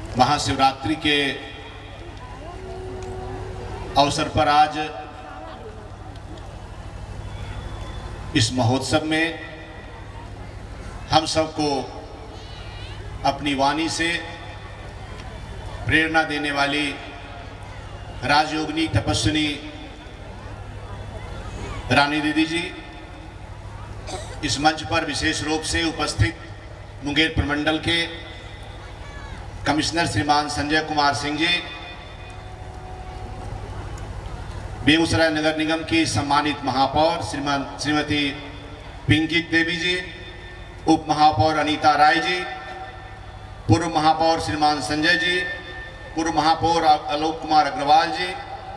महाशिवरात्रि के अवसर पर आज इस महोत्सव में हम सबको अपनी वाणी से प्रेरणा देने वाली राजयोगिनी तपस्विनी रानी दीदी जी इस मंच पर विशेष रूप से उपस्थित मुंगेर प्रमंडल के कमिश्नर श्रीमान संजय कुमार सिंह जी, बेगूसराय नगर निगम की सम्मानित महापौर श्रीमती पिंकी देवी जी, उप महापौर अनीता राय जी, पूर्व महापौर श्रीमान संजय जी, पूर्व महापौर आलोक कुमार अग्रवाल जी,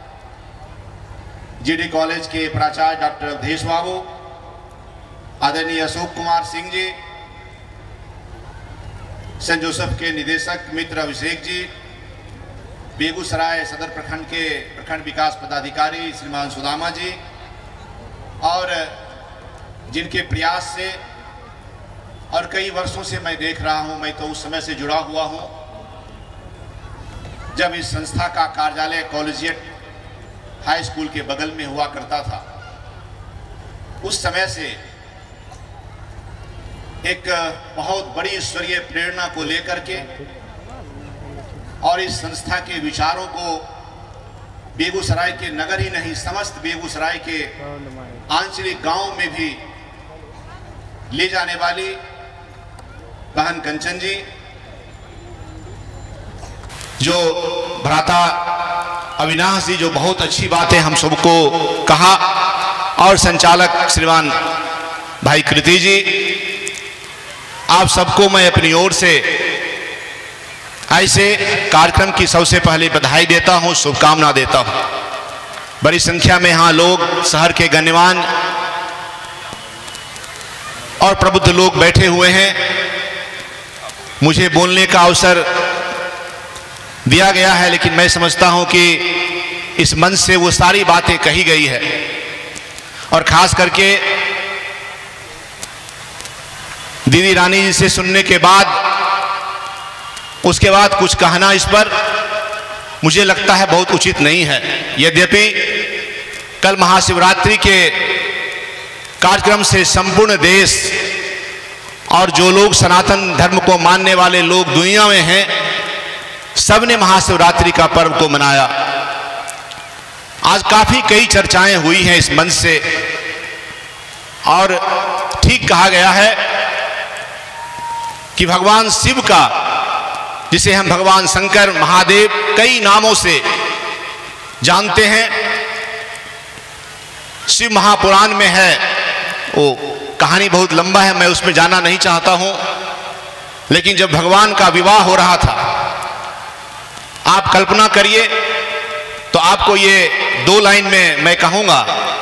जीडी कॉलेज के प्राचार्य डॉक्टर अवधेश बाबू, आदरणीय अशोक कुमार सिंह जी, सेंट जोसेफ के निदेशक मित्र अभिषेक जी, बेगूसराय सदर प्रखंड के प्रखंड विकास पदाधिकारी श्रीमान सुदामा जी, और जिनके प्रयास से और कई वर्षों से मैं देख रहा हूं, मैं तो उस समय से जुड़ा हुआ हूं जब इस संस्था का कार्यालय कॉलेजिएट हाई स्कूल के बगल में हुआ करता था। उस समय से एक बहुत बड़ी ईश्वरीय प्रेरणा को लेकर के और इस संस्था के विचारों को बेगूसराय के नगर ही नहीं समस्त बेगूसराय के आंचलिक गांव में भी ले जाने वाली बहन कंचन जी, जो भ्राता अविनाश जी जो बहुत अच्छी बातें हम सबको कहा, और संचालक श्रीमान भाई कृति जी, आप सबको मैं अपनी ओर से ऐसे कार्यक्रम की सबसे पहले बधाई देता हूं, शुभकामना देता हूं। बड़ी संख्या में यहाँ लोग शहर के गण्यमान और प्रबुद्ध लोग बैठे हुए हैं। मुझे बोलने का अवसर दिया गया है, लेकिन मैं समझता हूं कि इस मंच से वो सारी बातें कही गई है, और खास करके दीदी रानी जी से सुनने के बाद उसके बाद कुछ कहना इस पर मुझे लगता है बहुत उचित नहीं है। यद्यपि कल महाशिवरात्रि के कार्यक्रम से संपूर्ण देश और जो लोग सनातन धर्म को मानने वाले लोग दुनिया में हैं, सबने महाशिवरात्रि का पर्व को मनाया। आज काफी कई चर्चाएं हुई हैं इस मंच से, और ठीक कहा गया है कि भगवान शिव का, जिसे हम भगवान शंकर महादेव कई नामों से जानते हैं, शिव महापुराण में है। वो कहानी बहुत लंबा है, मैं उसमें जाना नहीं चाहता हूं, लेकिन जब भगवान का विवाह हो रहा था, आप कल्पना करिए, तो आपको ये दो लाइन में मैं कहूंगा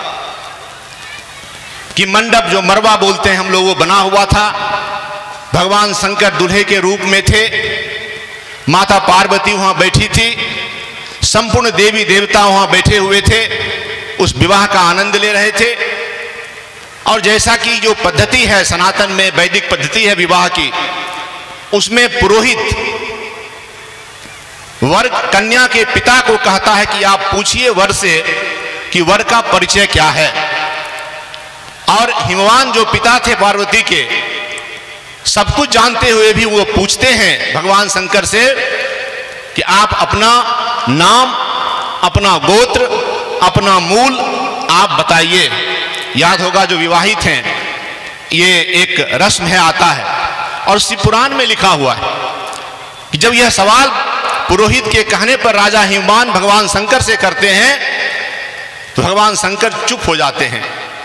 कि मंडप जो मरवा बोलते हैं हम लोग, वो बना हुआ था। भगवान शंकर दूल्हे के रूप में थे, माता पार्वती वहां बैठी थी, संपूर्ण देवी देवता वहां बैठे हुए थे, उस विवाह का आनंद ले रहे थे। और जैसा कि जो पद्धति है सनातन में, वैदिक पद्धति है विवाह की, उसमें पुरोहित वर कन्या के पिता को कहता है कि आप पूछिए वर से कि वर का परिचय क्या है। और हिमवान जो पिता थे पार्वती के, सब कुछ जानते हुए भी वो पूछते हैं भगवान शंकर से कि आप अपना नाम, अपना गोत्र, अपना मूल आप बताइए। याद होगा जो विवाहित हैं, ये एक रस्म है, आता है, और शिव पुराण में लिखा हुआ है कि जब यह सवाल पुरोहित के कहने पर राजा हिमवान भगवान शंकर से करते हैं, तो भगवान शंकर चुप हो जाते हैं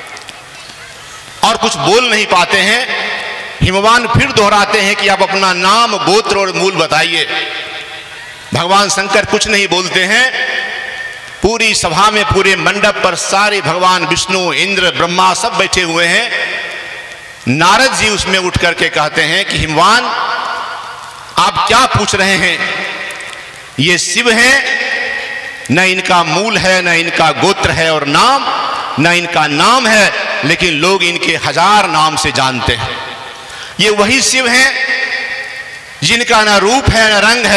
और कुछ बोल नहीं पाते हैं। हिमवान फिर दोहराते हैं कि आप अपना नाम, गोत्र और मूल बताइए। भगवान शंकर कुछ नहीं बोलते हैं। पूरी सभा में, पूरे मंडप पर सारे भगवान विष्णु, इंद्र, ब्रह्मा सब बैठे हुए हैं। नारद जी उसमें उठ करके कहते हैं कि हिमवान, आप क्या पूछ रहे हैं? ये शिव हैं, न इनका मूल है, न इनका गोत्र है और नाम, न इनका नाम है, लेकिन लोग इनके 1000 नाम से जानते हैं। ये वही शिव हैं जिनका न रूप है, न रंग है,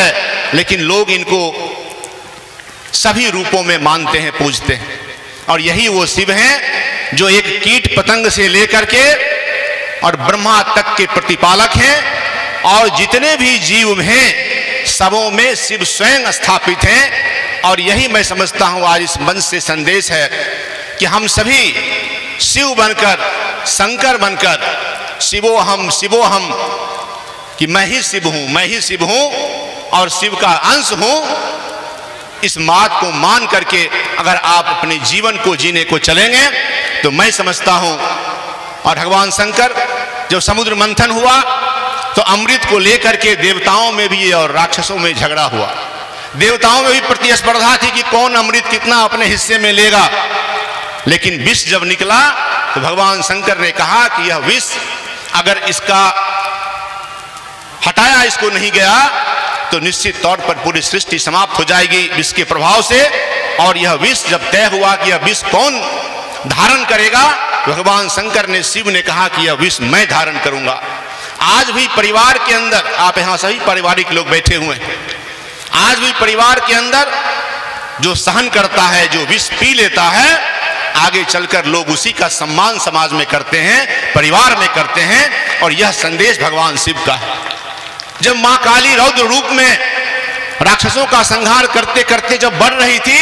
लेकिन लोग इनको सभी रूपों में मानते हैं, पूजते हैं। और यही वो शिव हैं जो एक कीट पतंग से लेकर के और ब्रह्मा तक के प्रतिपालक हैं, और जितने भी जीव हैं सबों में शिव स्वयं स्थापित हैं। और यही मैं समझता हूं आज इस मंच से संदेश है कि हम सभी शिव बनकर, शंकर बनकर, शिवो हम, कि मैं ही शिव हूं और शिव का अंश हूं, इस बात को मान करके अगर आप अपने जीवन को जीने को चलेंगे तो मैं समझता हूं। और भगवान शंकर जब समुद्र मंथन हुआ तो अमृत को लेकर के देवताओं में भी और राक्षसों में झगड़ा हुआ। देवताओं में भी प्रतिस्पर्धा थी कि कौन अमृत कितना अपने हिस्से में लेगा। लेकिन विष जब निकला तो भगवान शंकर ने कहा कि यह विष अगर इसका हटाया इसको नहीं गया तो निश्चित तौर पर पूरी सृष्टि समाप्त हो जाएगी विष के प्रभाव से। और यह विष जब तय हुआ कि यह विष कौन धारण करेगा, भगवान शंकर ने, शिव ने कहा कि यह विष मैं धारण करूंगा। आज भी परिवार के अंदर, आप यहां सभी पारिवारिक लोग बैठे हुए हैं, आज भी परिवार के अंदर जो सहन करता है, जो विष पी लेता है, आगे चलकर लोग उसी का सम्मान समाज में करते हैं, परिवार में करते हैं। और यह संदेश भगवान शिव का है। जब मां काली रौद्र रूप में राक्षसों का संहार करते करते जब बढ़ रही थी,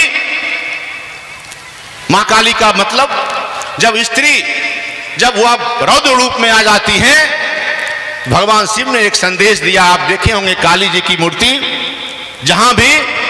मां काली का मतलब जब स्त्री जब वह रौद्र रूप में आ जाती है, भगवान शिव ने एक संदेश दिया। आप देखे होंगे काली जी की मूर्ति जहां भी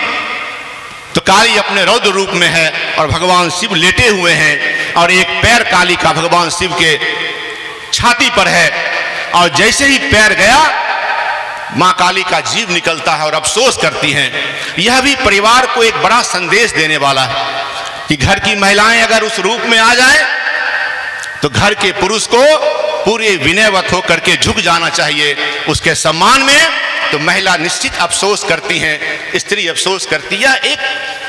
तो काली अपने रौद्र रूप में है और भगवान शिव लेटे हुए हैं, और एक पैर काली का भगवान शिव के छाती पर है। और जैसे ही पैर गया मां काली का जीव निकलता है और अफसोस करती हैं। यह भी परिवार को एक बड़ा संदेश देने वाला है कि घर की महिलाएं अगर उस रूप में आ जाए तो घर के पुरुष को पूरे विनयवत होकर के झुक जाना चाहिए उसके सम्मान में। तो महिला निश्चित अफसोस करती हैं, स्त्री अफसोस करती है। एक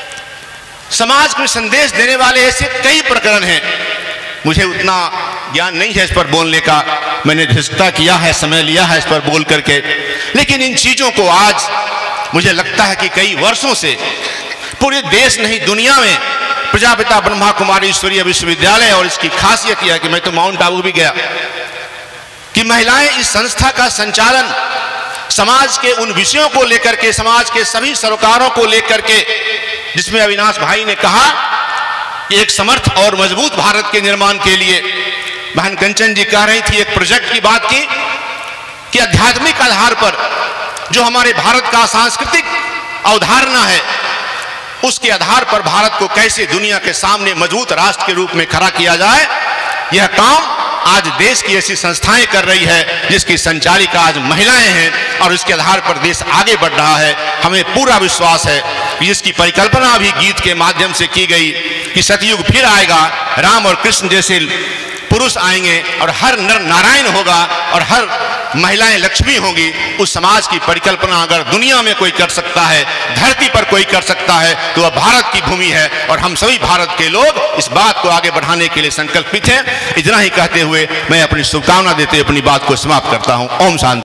समाज को संदेश देने वाले ऐसे कई प्रकरण हैं। मुझे उतना ज्ञान नहीं है इस पर बोलने का, मैंने धृष्टता किया है, समय लिया है इस पर बोल करके। लेकिन इन चीजों को आज मुझे लगता है कि कई वर्षों से पूरे देश नहीं दुनिया में प्रजापिता ब्रह्मा कुमारी ईश्वरीय विश्वविद्यालय, और इसकी खासियत यह है कि मैं तो माउंट आबू भी गया, कि महिलाएं इस संस्था का संचालन समाज के उन विषयों को लेकर के, समाज के सभी सरोकारों को लेकर के, जिसमें अविनाश भाई ने कहा कि एक समर्थ और मजबूत भारत के निर्माण के लिए, बहन कंचन जी कह रही थी, एक प्रोजेक्ट की बात की कि आध्यात्मिक आधार पर जो हमारे भारत का सांस्कृतिक अवधारणा है, उसके आधार पर भारत को कैसे दुनिया के सामने मजबूत राष्ट्र के रूप में खड़ा किया जाए। यह काम आज देश की ऐसी संस्थाएं कर रही है जिसकी संचालिका आज महिलाएं हैं, और इसके आधार पर देश आगे बढ़ रहा है। हमें पूरा विश्वास है कि इसकी परिकल्पना भी गीत के माध्यम से की गई कि सतयुग फिर आएगा, राम और कृष्ण जैसे पुरुष आएंगे और हर नर नारायण होगा और हर महिलाएं लक्ष्मी होंगी। उस समाज की परिकल्पना अगर दुनिया में कोई कर सकता है, धरती पर कोई कर सकता है, तो वह भारत की भूमि है। और हम सभी भारत के लोग इस बात को आगे बढ़ाने के लिए संकल्पित हैं। इतना ही कहते हुए मैं अपनी शुभकामना देते अपनी बात को समाप्त करता हूं। ओम शांति।